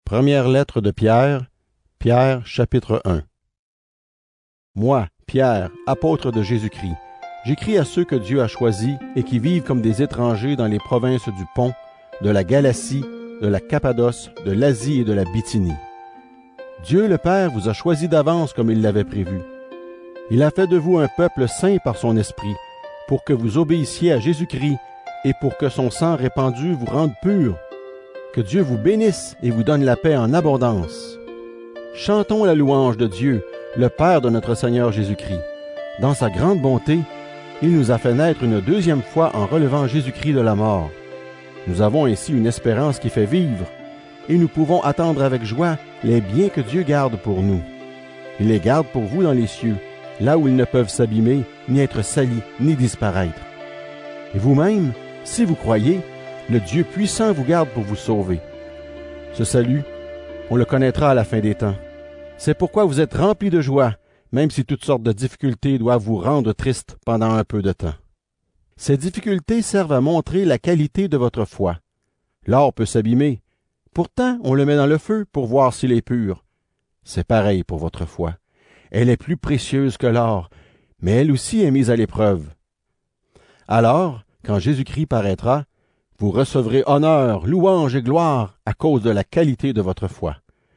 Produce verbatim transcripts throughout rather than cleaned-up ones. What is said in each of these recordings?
Première lettre de Pierre, Pierre, chapitre un. Moi, Pierre, apôtre de Jésus-Christ, j'écris à ceux que Dieu a choisis et qui vivent comme des étrangers dans les provinces du Pont, de la Galatie, de la Cappadoce, de l'Asie et de la Bithynie. Dieu le Père vous a choisis d'avance comme il l'avait prévu. Il a fait de vous un peuple saint par son esprit, pour que vous obéissiez à Jésus-Christ et pour que son sang répandu vous rende purs. Que Dieu vous bénisse et vous donne la paix en abondance. Chantons la louange de Dieu, le Père de notre Seigneur Jésus-Christ. Dans sa grande bonté, il nous a fait naître une deuxième fois en relevant Jésus-Christ de la mort. Nous avons ainsi une espérance qui fait vivre, et nous pouvons attendre avec joie les biens que Dieu garde pour nous. Il les garde pour vous dans les cieux, là où ils ne peuvent s'abîmer, ni être salis, ni disparaître. Et vous-même, si vous croyez, le Dieu puissant vous garde pour vous sauver. Ce salut, on le connaîtra à la fin des temps. C'est pourquoi vous êtes remplis de joie, même si toutes sortes de difficultés doivent vous rendre tristes pendant un peu de temps. Ces difficultés servent à montrer la qualité de votre foi. L'or peut s'abîmer. Pourtant, on le met dans le feu pour voir s'il est pur. C'est pareil pour votre foi. Elle est plus précieuse que l'or, mais elle aussi est mise à l'épreuve. Alors, quand Jésus-Christ paraîtra, vous recevrez honneur, louange et gloire à cause de la qualité de votre foi.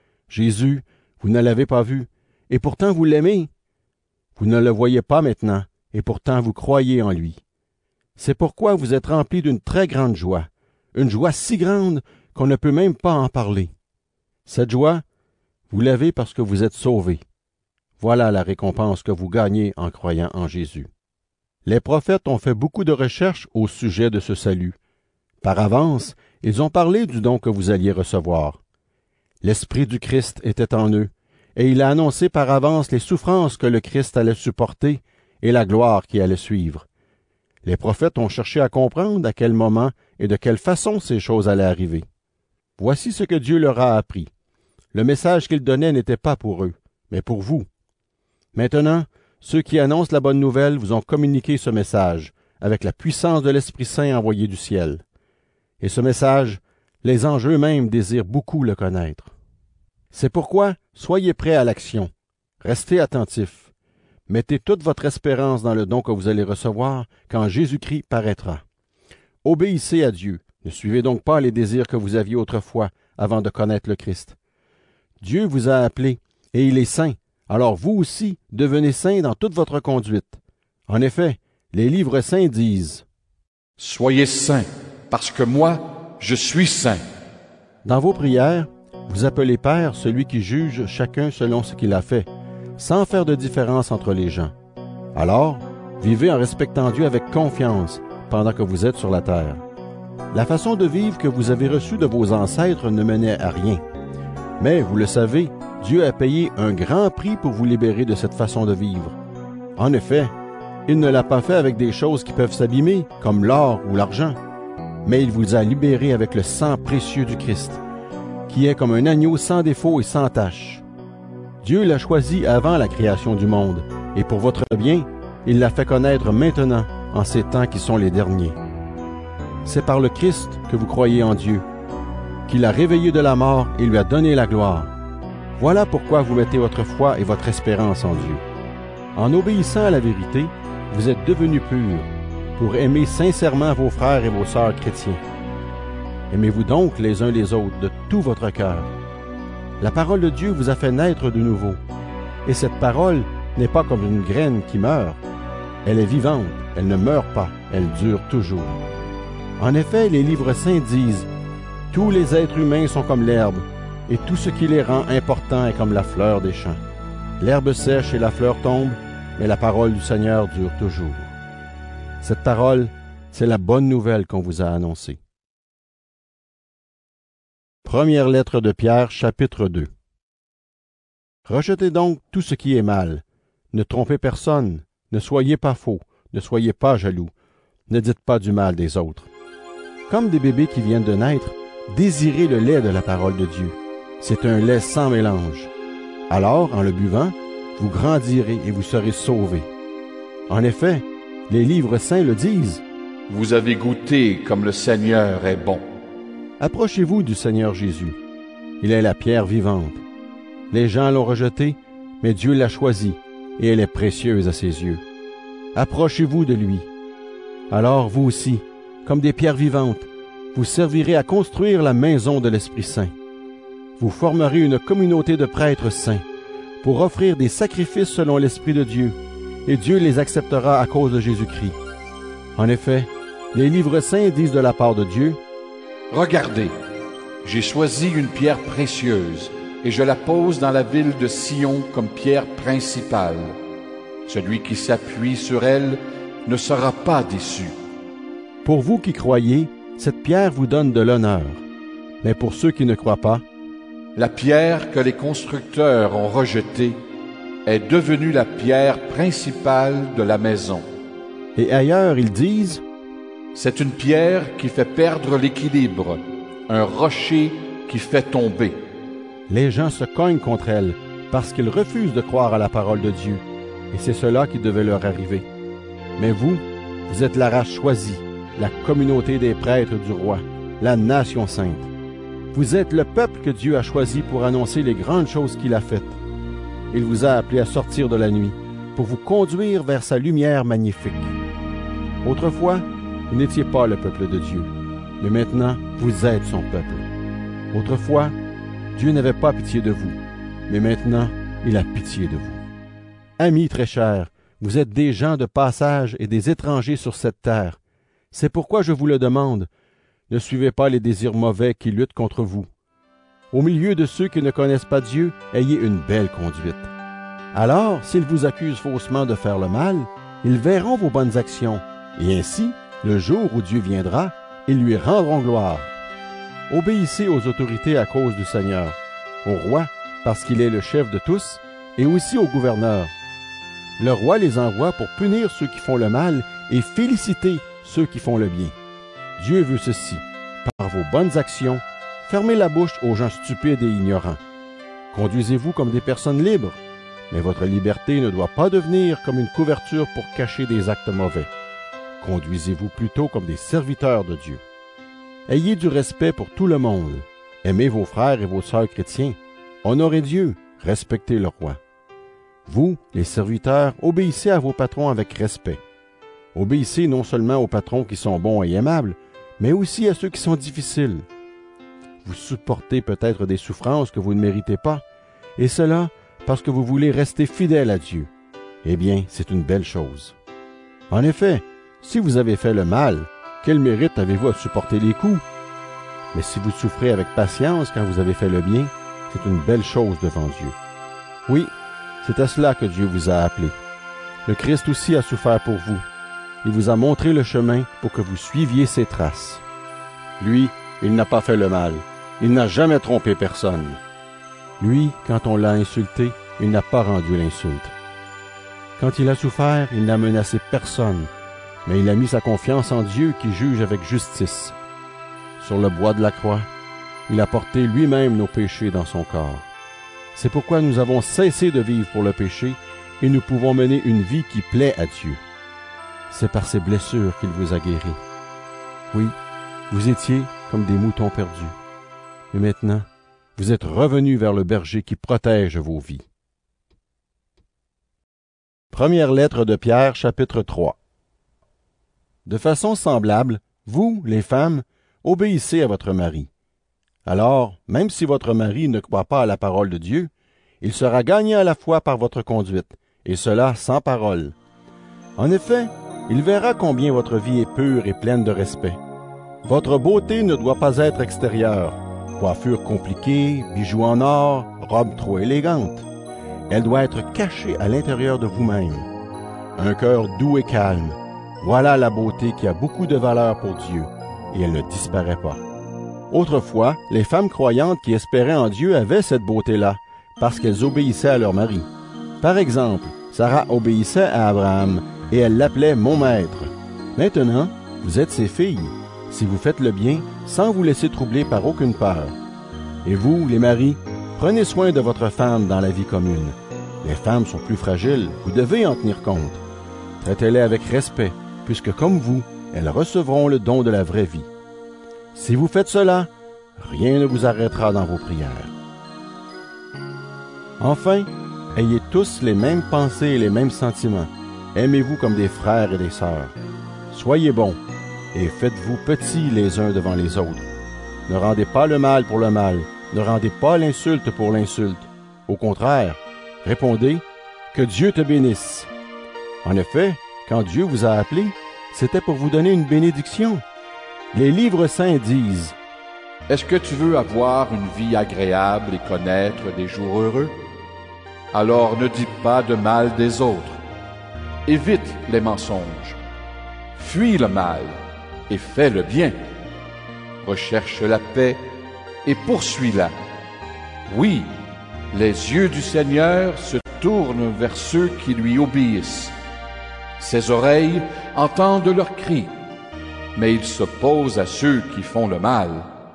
Jésus, vous ne l'avez pas vu, et pourtant vous l'aimez. Vous ne le voyez pas maintenant, et pourtant vous croyez en lui. C'est pourquoi vous êtes remplis d'une très grande joie, une joie si grande qu'on ne peut même pas en parler. Cette joie, vous l'avez parce que vous êtes sauvés. Voilà la récompense que vous gagnez en croyant en Jésus. Les prophètes ont fait beaucoup de recherches au sujet de ce salut. Par avance, ils ont parlé du don que vous alliez recevoir. L'Esprit du Christ était en eux, et il a annoncé par avance les souffrances que le Christ allait supporter et la gloire qui allait suivre. Les prophètes ont cherché à comprendre à quel moment et de quelle façon ces choses allaient arriver. Voici ce que Dieu leur a appris. Le message qu'il donnait n'était pas pour eux, mais pour vous. Maintenant, ceux qui annoncent la bonne nouvelle vous ont communiqué ce message, avec la puissance de l'Esprit Saint envoyé du ciel. Et ce message, les anges eux-mêmes désirent beaucoup le connaître. C'est pourquoi, soyez prêts à l'action. Restez attentifs. Mettez toute votre espérance dans le don que vous allez recevoir quand Jésus-Christ paraîtra. Obéissez à Dieu. Ne suivez donc pas les désirs que vous aviez autrefois avant de connaître le Christ. Dieu vous a appelé, et il est saint. Alors vous aussi, devenez saints dans toute votre conduite. En effet, les livres saints disent « Soyez saints, parce que moi, je suis saint. » Dans vos prières, vous appelez Père celui qui juge chacun selon ce qu'il a fait, sans faire de différence entre les gens. Alors, vivez en respectant Dieu avec confiance pendant que vous êtes sur la terre. La façon de vivre que vous avez reçue de vos ancêtres ne menait à rien. Mais, vous le savez, Dieu a payé un grand prix pour vous libérer de cette façon de vivre. En effet, il ne l'a pas fait avec des choses qui peuvent s'abîmer, comme l'or ou l'argent, mais il vous a libéré avec le sang précieux du Christ, qui est comme un agneau sans défaut et sans tache. Dieu l'a choisi avant la création du monde, et pour votre bien, il l'a fait connaître maintenant, en ces temps qui sont les derniers. C'est par le Christ que vous croyez en Dieu, qu'il a réveillé de la mort et lui a donné la gloire. Voilà pourquoi vous mettez votre foi et votre espérance en Dieu. En obéissant à la vérité, vous êtes devenus purs, pour aimer sincèrement vos frères et vos sœurs chrétiens. Aimez-vous donc les uns les autres de tout votre cœur. La parole de Dieu vous a fait naître de nouveau, et cette parole n'est pas comme une graine qui meurt. Elle est vivante, elle ne meurt pas, elle dure toujours. En effet, les livres saints disent « Tous les êtres humains sont comme l'herbe, et tout ce qui les rend importants est comme la fleur des champs. L'herbe sèche et la fleur tombe, mais la parole du Seigneur dure toujours. » Cette parole, c'est la bonne nouvelle qu'on vous a annoncée. Première lettre de Pierre, chapitre deux. Rejetez donc tout ce qui est mal. Ne trompez personne, ne soyez pas faux, ne soyez pas jaloux, ne dites pas du mal des autres. Comme des bébés qui viennent de naître, désirez le lait de la parole de Dieu. C'est un lait sans mélange. Alors, en le buvant, vous grandirez et vous serez sauvés. En effet, les livres saints le disent. Vous avez goûté comme le Seigneur est bon. Approchez-vous du Seigneur Jésus. Il est la pierre vivante. Les gens l'ont rejetée, mais Dieu l'a choisie, et elle est précieuse à ses yeux. Approchez-vous de lui. Alors vous aussi, comme des pierres vivantes, vous servirez à construire la maison de l'Esprit Saint. Vous formerez une communauté de prêtres saints pour offrir des sacrifices selon l'Esprit de Dieu, et Dieu les acceptera à cause de Jésus-Christ. En effet, les livres saints disent de la part de Dieu, « Regardez, j'ai choisi une pierre précieuse, et je la pose dans la ville de Sion comme pierre principale. Celui qui s'appuie sur elle ne sera pas déçu. » Pour vous qui croyez, cette pierre vous donne de l'honneur. Mais pour ceux qui ne croient pas, la pierre que les constructeurs ont rejetée est devenue la pierre principale de la maison. Et ailleurs, ils disent, c'est une pierre qui fait perdre l'équilibre, un rocher qui fait tomber. Les gens se cognent contre elle parce qu'ils refusent de croire à la parole de Dieu, et c'est cela qui devait leur arriver. Mais vous, vous êtes la race choisie, la communauté des prêtres du roi, la nation sainte. Vous êtes le peuple que Dieu a choisi pour annoncer les grandes choses qu'il a faites. Il vous a appelé à sortir de la nuit pour vous conduire vers sa lumière magnifique. Autrefois, vous n'étiez pas le peuple de Dieu, mais maintenant, vous êtes son peuple. Autrefois, Dieu n'avait pas pitié de vous, mais maintenant, il a pitié de vous. Amis très chers, vous êtes des gens de passage et des étrangers sur cette terre. C'est pourquoi je vous le demande, ne suivez pas les désirs mauvais qui luttent contre vous. Au milieu de ceux qui ne connaissent pas Dieu, ayez une belle conduite. Alors, s'ils vous accusent faussement de faire le mal, ils verront vos bonnes actions, et ainsi, le jour où Dieu viendra, ils lui rendront gloire. Obéissez aux autorités à cause du Seigneur, au roi, parce qu'il est le chef de tous, et aussi au gouverneur. Le roi les envoie pour punir ceux qui font le mal et féliciter ceux qui font le bien. Dieu veut ceci. Par vos bonnes actions, fermez la bouche aux gens stupides et ignorants. Conduisez-vous comme des personnes libres, mais votre liberté ne doit pas devenir comme une couverture pour cacher des actes mauvais. Conduisez-vous plutôt comme des serviteurs de Dieu. Ayez du respect pour tout le monde. Aimez vos frères et vos sœurs chrétiens. Honorez Dieu, respectez le roi. Vous, les serviteurs, obéissez à vos patrons avec respect. Obéissez non seulement aux patrons qui sont bons et aimables, mais aussi à ceux qui sont difficiles. Vous supportez peut-être des souffrances que vous ne méritez pas, et cela parce que vous voulez rester fidèle à Dieu. Eh bien, c'est une belle chose. En effet, si vous avez fait le mal, quel mérite avez-vous à supporter les coups? Mais si vous souffrez avec patience quand vous avez fait le bien, c'est une belle chose devant Dieu. Oui, c'est à cela que Dieu vous a appelé. Le Christ aussi a souffert pour vous. Il vous a montré le chemin pour que vous suiviez ses traces. Lui, il n'a pas fait le mal. Il n'a jamais trompé personne. Lui, quand on l'a insulté, il n'a pas rendu l'insulte. Quand il a souffert, il n'a menacé personne, mais il a mis sa confiance en Dieu qui juge avec justice. Sur le bois de la croix, il a porté lui-même nos péchés dans son corps. C'est pourquoi nous avons cessé de vivre pour le péché et nous pouvons mener une vie qui plaît à Dieu. C'est par ses blessures qu'il vous a guéris. Oui, vous étiez comme des moutons perdus. Mais maintenant, vous êtes revenus vers le berger qui protège vos vies. Première lettre de Pierre, chapitre trois. De façon semblable, vous, les femmes, obéissez à votre mari. Alors, même si votre mari ne croit pas à la parole de Dieu, il sera gagné à la foi par votre conduite, et cela sans parole. En effet, il verra combien votre vie est pure et pleine de respect. Votre beauté ne doit pas être extérieure, coiffure compliquée, bijoux en or, robe trop élégante. Elle doit être cachée à l'intérieur de vous-même. Un cœur doux et calme, voilà la beauté qui a beaucoup de valeur pour Dieu, et elle ne disparaît pas. Autrefois, les femmes croyantes qui espéraient en Dieu avaient cette beauté-là, parce qu'elles obéissaient à leur mari. Par exemple, Sarah obéissait à Abraham, et elle l'appelait « mon maître ». Maintenant, vous êtes ses filles, si vous faites le bien, sans vous laisser troubler par aucune peur. Et vous, les maris, prenez soin de votre femme dans la vie commune. Les femmes sont plus fragiles, vous devez en tenir compte. Traitez-les avec respect, puisque comme vous, elles recevront le don de la vraie vie. Si vous faites cela, rien ne vous arrêtera dans vos prières. Enfin, ayez tous les mêmes pensées et les mêmes sentiments. Aimez-vous comme des frères et des sœurs. Soyez bons et faites-vous petits les uns devant les autres. Ne rendez pas le mal pour le mal, ne rendez pas l'insulte pour l'insulte. Au contraire, répondez « Que Dieu te bénisse ». En effet, quand Dieu vous a appelé, c'était pour vous donner une bénédiction. Les livres saints disent « Est-ce que tu veux avoir une vie agréable et connaître des jours heureux? Alors ne dis pas de mal des autres. Évite les mensonges. Fuis le mal et fais le bien. Recherche la paix et poursuis-la. Oui, les yeux du Seigneur se tournent vers ceux qui lui obéissent. Ses oreilles entendent leurs cris, mais il s'oppose à ceux qui font le mal. »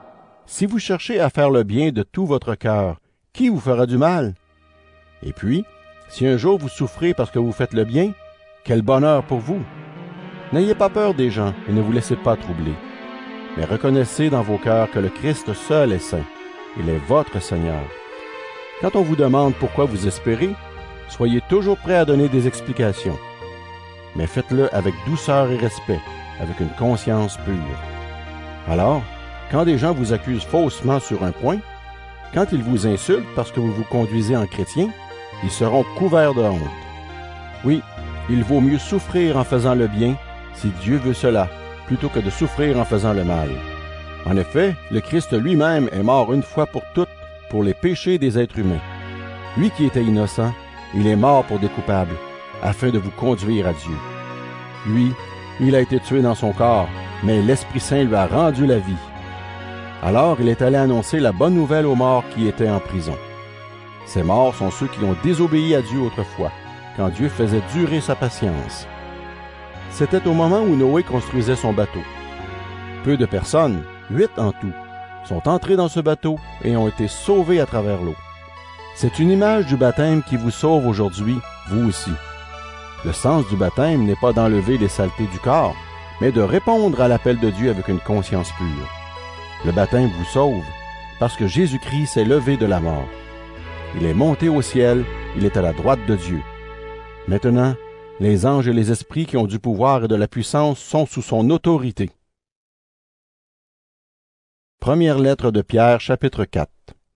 Si vous cherchez à faire le bien de tout votre cœur, qui vous fera du mal? Et puis, si un jour vous souffrez parce que vous faites le bien, quel bonheur pour vous! N'ayez pas peur des gens et ne vous laissez pas troubler. Mais reconnaissez dans vos cœurs que le Christ seul est saint. Il est votre Seigneur. Quand on vous demande pourquoi vous espérez, soyez toujours prêts à donner des explications. Mais faites-le avec douceur et respect, avec une conscience pure. Alors, quand des gens vous accusent faussement sur un point, quand ils vous insultent parce que vous vous conduisez en chrétien, ils seront couverts de honte. Oui, il vaut mieux souffrir en faisant le bien, si Dieu veut cela, plutôt que de souffrir en faisant le mal. En effet, le Christ lui-même est mort une fois pour toutes pour les péchés des êtres humains. Lui qui était innocent, il est mort pour des coupables, afin de vous conduire à Dieu. Lui, il a été tué dans son corps, mais l'Esprit Saint lui a rendu la vie. Alors il est allé annoncer la bonne nouvelle aux morts qui étaient en prison. Ces morts sont ceux qui ont désobéi à Dieu autrefois, quand Dieu faisait durer sa patience. C'était au moment où Noé construisait son bateau. Peu de personnes, huit en tout, sont entrées dans ce bateau et ont été sauvées à travers l'eau. C'est une image du baptême qui vous sauve aujourd'hui, vous aussi. Le sens du baptême n'est pas d'enlever les saletés du corps, mais de répondre à l'appel de Dieu avec une conscience pure. Le baptême vous sauve parce que Jésus-Christ s'est levé de la mort. Il est monté au ciel, il est à la droite de Dieu. Maintenant, les anges et les esprits qui ont du pouvoir et de la puissance sont sous son autorité. Première lettre de Pierre, chapitre quatre.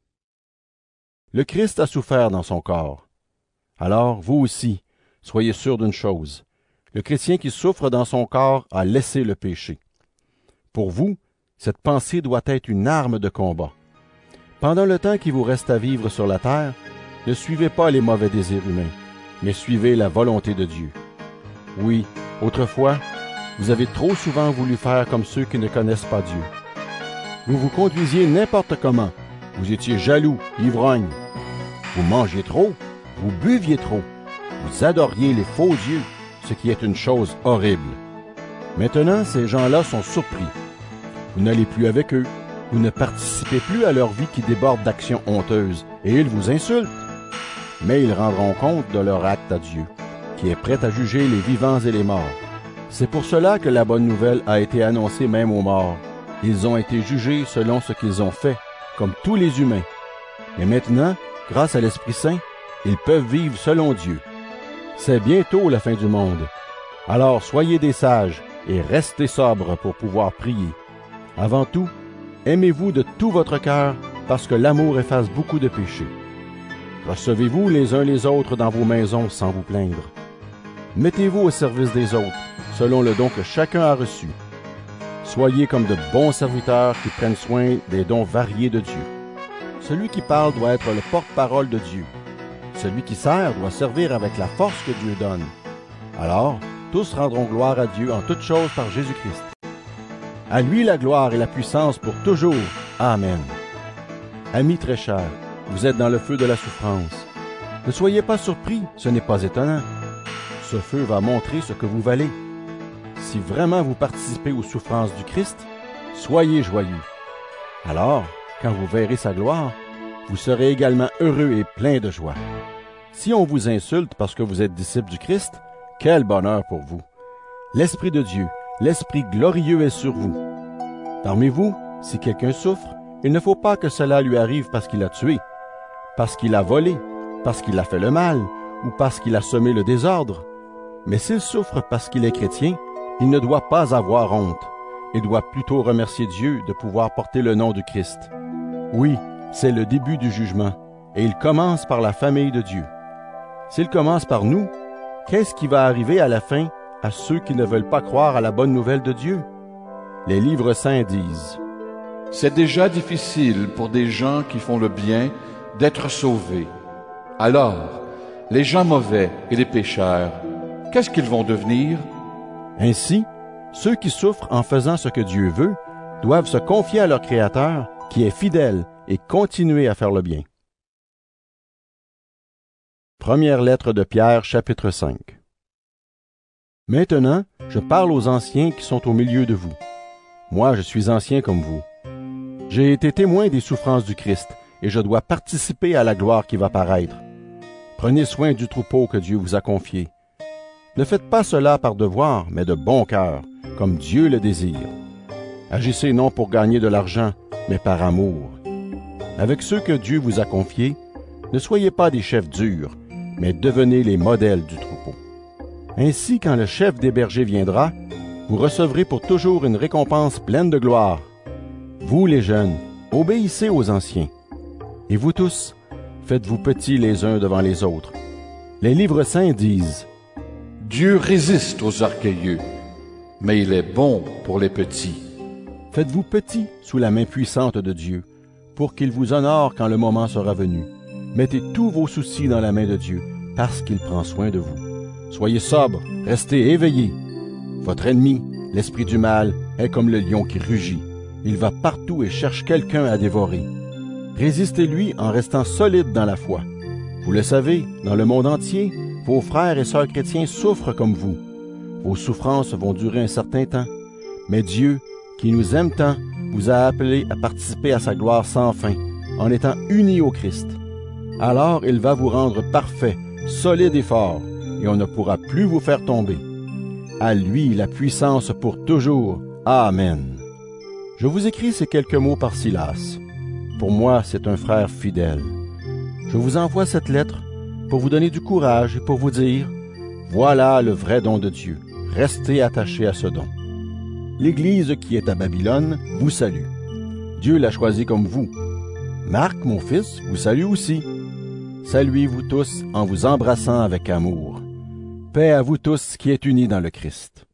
Le Christ a souffert dans son corps. Alors, vous aussi, soyez sûrs d'une chose. Le chrétien qui souffre dans son corps a laissé le péché. Pour vous, cette pensée doit être une arme de combat. Pendant le temps qui vous reste à vivre sur la terre, ne suivez pas les mauvais désirs humains, mais suivez la volonté de Dieu. Oui, autrefois, vous avez trop souvent voulu faire comme ceux qui ne connaissent pas Dieu. Vous vous conduisiez n'importe comment. Vous étiez jaloux, ivrognes. Vous mangiez trop, vous buviez trop. Vous adoriez les faux dieux, ce qui est une chose horrible. Maintenant, ces gens-là sont surpris. Vous n'allez plus avec eux. Vous ne participez plus à leur vie qui déborde d'actions honteuses, et ils vous insultent. Mais ils rendront compte de leur acte à Dieu, qui est prêt à juger les vivants et les morts. C'est pour cela que la bonne nouvelle a été annoncée même aux morts. Ils ont été jugés selon ce qu'ils ont fait, comme tous les humains. Mais maintenant, grâce à l'Esprit Saint, ils peuvent vivre selon Dieu. C'est bientôt la fin du monde. Alors soyez des sages et restez sobres pour pouvoir prier. Avant tout, aimez-vous de tout votre cœur, parce que l'amour efface beaucoup de péchés. Recevez-vous les uns les autres dans vos maisons sans vous plaindre. Mettez-vous au service des autres, selon le don que chacun a reçu. Soyez comme de bons serviteurs qui prennent soin des dons variés de Dieu. Celui qui parle doit être le porte-parole de Dieu. Celui qui sert doit servir avec la force que Dieu donne. Alors, tous rendront gloire à Dieu en toutes choses par Jésus-Christ. À lui la gloire et la puissance pour toujours. Amen. Amis très chers, vous êtes dans le feu de la souffrance. Ne soyez pas surpris, ce n'est pas étonnant. Ce feu va montrer ce que vous valez. Si vraiment vous participez aux souffrances du Christ, soyez joyeux. Alors, quand vous verrez sa gloire, vous serez également heureux et plein de joie. Si on vous insulte parce que vous êtes disciple du Christ, quel bonheur pour vous! L'Esprit de Dieu, l'Esprit glorieux est sur vous. Parmi vous, si quelqu'un souffre, il ne faut pas que cela lui arrive parce qu'il a tué, parce qu'il a volé, parce qu'il a fait le mal ou parce qu'il a semé le désordre. Mais s'il souffre parce qu'il est chrétien, il ne doit pas avoir honte. Il doit plutôt remercier Dieu de pouvoir porter le nom du Christ. Oui, c'est le début du jugement, et il commence par la famille de Dieu. S'il commence par nous, qu'est-ce qui va arriver à la fin à ceux qui ne veulent pas croire à la bonne nouvelle de Dieu? Les livres saints disent: C'est déjà difficile pour des gens qui font le bien d'être sauvés. Alors, les gens mauvais et les pécheurs, qu'est-ce qu'ils vont devenir? Ainsi, ceux qui souffrent en faisant ce que Dieu veut doivent se confier à leur Créateur, qui est fidèle, et continuer à faire le bien. Première lettre de Pierre, chapitre cinq. Maintenant, je parle aux anciens qui sont au milieu de vous. Moi, je suis ancien comme vous. J'ai été témoin des souffrances du Christ, et je dois participer à la gloire qui va paraître. Prenez soin du troupeau que Dieu vous a confié. Ne faites pas cela par devoir, mais de bon cœur, comme Dieu le désire. Agissez non pour gagner de l'argent, mais par amour. Avec ceux que Dieu vous a confiés, ne soyez pas des chefs durs, mais devenez les modèles du troupeau. Ainsi, quand le chef des bergers viendra, vous recevrez pour toujours une récompense pleine de gloire. Vous, les jeunes, obéissez aux anciens. Et vous tous, faites-vous petits les uns devant les autres. Les livres saints disent: Dieu résiste aux orgueilleux, mais il est bon pour les petits. Faites-vous petits sous la main puissante de Dieu, pour qu'il vous honore quand le moment sera venu. Mettez tous vos soucis dans la main de Dieu, parce qu'il prend soin de vous. Soyez sobres, restez éveillés. Votre ennemi, l'esprit du mal, est comme le lion qui rugit. Il va partout et cherche quelqu'un à dévorer. Résistez-lui en restant solide dans la foi. Vous le savez, dans le monde entier, vos frères et sœurs chrétiens souffrent comme vous. Vos souffrances vont durer un certain temps, mais Dieu, qui nous aime tant, vous a appelés à participer à sa gloire sans fin, en étant unis au Christ. Alors il va vous rendre parfait, solide et fort, et on ne pourra plus vous faire tomber. À lui la puissance pour toujours. Amen. Je vous écris ces quelques mots par Silas. Pour moi, c'est un frère fidèle. Je vous envoie cette lettre pour vous donner du courage et pour vous dire: voilà le vrai don de Dieu. Restez attachés à ce don. L'Église qui est à Babylone vous salue. Dieu l'a choisi comme vous. Marc, mon fils, vous salue aussi. Saluez-vous tous en vous embrassant avec amour. Paix à vous tous qui êtes unis dans le Christ.